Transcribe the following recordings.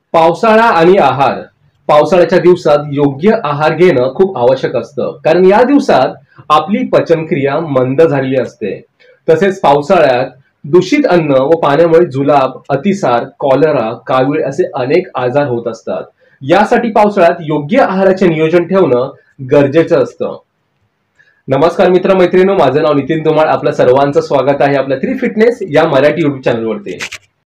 पावसाळा आणि आहार. पावसाळ्याच्या दिवसात योग्य आहार घेणं खूप आवश्यक असतं, कारण या दिवसात आपली पचनक्रिया मंद झालेली असते. तसेच पावसाळ्यात दूषित अन्न व पाण्यामुळे जुलाब, अतिसार, कॉलरा, कावीळ असे अनेक आजार होत असतात. यासाठी पावसाळ्यात योग्य आहाराचे नियोजन ठेवणं गरजेचं असतं. नमस्कार मित्र मैत्रिणींनो, माझं नाव नितीन धुमाळ. आपलं सर्वांचं स्वागत आहे आपल्या 3 फिटनेस या मराठी युट्यूब चॅनलवरती.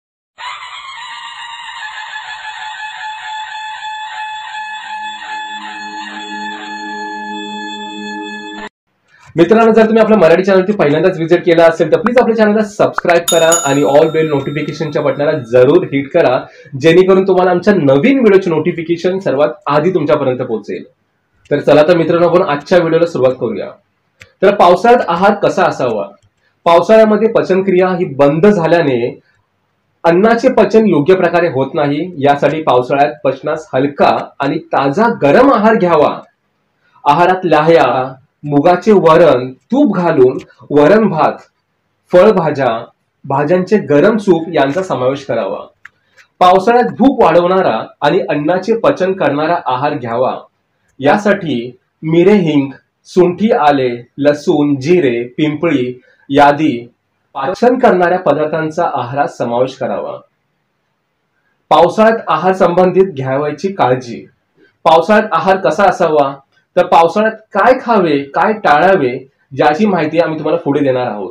मित्रांनो, जर तुम्ही आपल्या मराठी चॅनलवरती पहिल्यांदाच व्हिजिट केला असेल तर प्लीज आपल्या चॅनलला सबस्क्राईब करा आणि ऑल बेल नोटिफिकेशनच्या बटनाला जरूर हिट करा, जेणेकरून तुम्हाला आमच्या नवीन व्हिडिओचे नोटिफिकेशन सर्वात आधी तुमच्यापर्यंत पोहोचेल. तर चला तर मित्रांनो, आपण आजच्या व्हिडिओला सुरुवात करूया. तर पावसाळ्यात आहार कसा असावा? पावसाळ्यामध्ये पचनक्रिया ही बंद झाल्याने अन्नाचे पचन योग्य प्रकारे होत नाही. यासाठी पावसाळ्यात पचनास हलका आणि ताजा गरम आहार घ्यावा. आहारात लाह्या, मुगाचे वरण, तूप घालून वरण भात, फळभाज्या, भाज्यांचे गरम सूप यांचा समावेश करावा. पावसाळ्यात भूक वाढवणारा आणि अन्नाचे पचन करणारा आहार घ्यावा. यासाठी मिरे, हिंग, सुंठी, आले, लसूण, जिरे, पिंपळी यादी पाचन करणाऱ्या पदार्थांचा आहारात समावेश करावा. पावसाळ्यात आहार संबंधित घ्यावयाची काळजी. पावसाळ्यात आहार कसा असावा? तर पावसाळ्यात काय खावे, काय टाळावे याची माहिती आम्ही तुम्हाला पुढे देणार आहोत.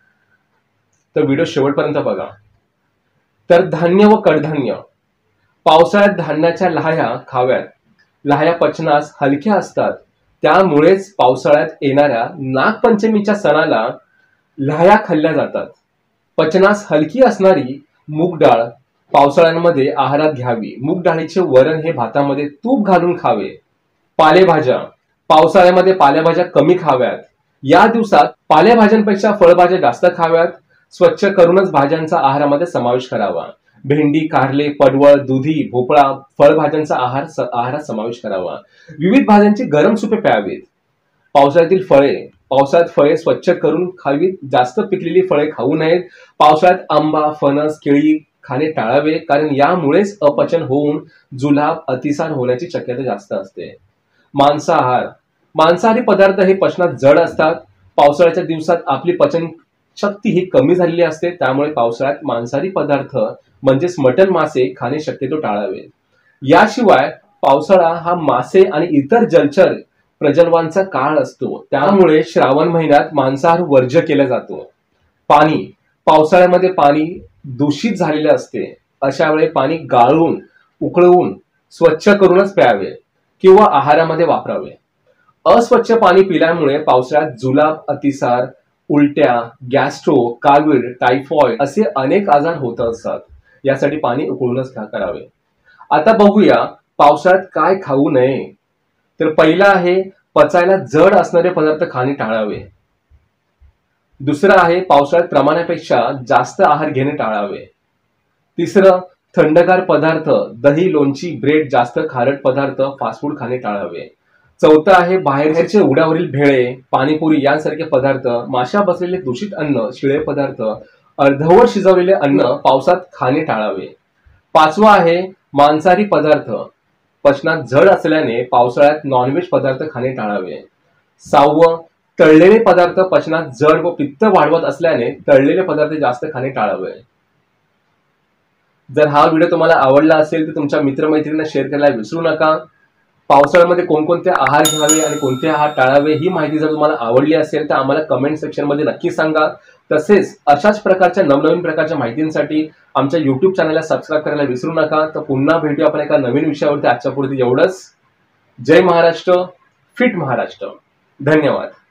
तर व्हिडिओ शेवटपर्यंत बघा. तर धान्य व कडधान्य. पावसाळ्यात धान्याच्या लाह्या खाव्यात. लाह्या पचनास हलक्या असतात, त्यामुळेच पावसाळ्यात येणाऱ्या नागपंचमीच्या सणाला लाह्या खाल्ल्या जातात. पचनास हलकी असणारी मूग डाळ पावसाळ्यांमध्ये आहारात घ्यावी. मूग डाळीचे वरण हे भातामध्ये तूप घालून खावे. पालेभाज्या. पावसाळ्यामध्ये पालेभाज्या कमी खाव्यात. या दिवसात पालेभाज्यांपेक्षा फळभाज्या जास्त खाव्यात. स्वच्छ करूनच भाज्यांचा आहारामध्ये समावेश करावा. भेंडी, कारले, पडवळ, दुधी, भोपळा, फळभाज्यांचा आहारात समावेश करावा. विविध भाज्यांची गरम सुपे प्यावीत. पावसाळ्यातील फळे. पावसाळ्यात फळे स्वच्छ करून खावीत. जास्त पिकलेली फळे खाऊ नयेत. पावसाळ्यात आंबा, फणस, केळी खाणे टाळावे, कारण यामुळेच अपचन होऊन जुलाब, अतिसार होण्याची शक्यता जास्त असते. मांसाहार. मांसाहारी पदार्थ हे पचनात जड असतात. पावसाळ्याच्या दिवसात आपली पचन शक्ती ही कमी झालेली असते, त्यामुळे पावसाळ्यात मांसाहारी पदार्थ म्हणजेच मटण, मासे खाणे शक्यतो टाळावे. याशिवाय पावसाळा हा मासे आणि इतर जलचर प्रजनवांचा काळ असतो, त्यामुळे श्रावण महिन्यात मांसाहार वर्ज्य केला जातो. पाणी. पावसाळ्यामध्ये पाणी दूषित झालेले असते. अशा वेळी पाणी गाळून, उकळवून, स्वच्छ करूनच प्यावे किंवा आहारामध्ये वापरावे. अस्वच्छ पाणी पिल्यामुळे पावसाळ्यात जुलाब, अतिसार, उलट्या, गॅस्ट्रो, कावीळ, टायफॉइड असे अनेक आजार होत असतात. यासाठी पाणी उकळूनच करावे. आता बघूया पावसाळ्यात काय खाऊ नये. तर पहिला आहे पचायला जड असणारे पदार्थ खाणे टाळावे. दुसरं आहे पावसाळ्यात प्रमाणापेक्षा जास्त आहार घेणे टाळावे. तिसरं थंडगार पदार्थ, दही, लोणची, ब्रेड, जास्त खारट पदार्थ, फास्ट फूड खाणे टाळावे. चौथं आहे बाहेरचे उघड्यावरील भेळे, पाणीपुरी यांसारखे पदार्थ, माशा बसलेले दूषित अन्न, शिळे पदार्थ, अर्धवट शिजवलेले अन्न पावसात खाणे टाळावे. पाचवा आहे मांसाहारी पदार्थ. पचनात जड असल्याने पावसाळ्यात नॉनव्हेज पदार्थ खाणे टाळावे. सहावं तळलेले पदार्थ. पचनात जड व पित्त वाढवत असल्याने तळलेले पदार्थ जास्त खाणे टाळावे. जर हा व्हिडिओ तुम्हाला आवडला असेल तर तुमच्या मित्रमैत्रिणींना शेअर करायला विसरू नका. पावसाळ्यामध्ये कोणकोणते आहार घ्यावे आणि कोणते आहार टाळावे ही माहिती जर तुम्हाला आवडली असेल तर आम्हाला कमेंट सेक्शन मध्ये नक्की सांगा. तसेच अशाच प्रकारच्या नवनवीन प्रकारच्या माहितींसाठी आमच्या युट्यूब चॅनलला सबस्क्राईब करायला विसरू नका. तर पुन्हा भेटूया आपण एका नवीन विषयावरती. आजच्या पुरती एवढंच. जय महाराष्ट्र, फिट महाराष्ट्र. धन्यवाद.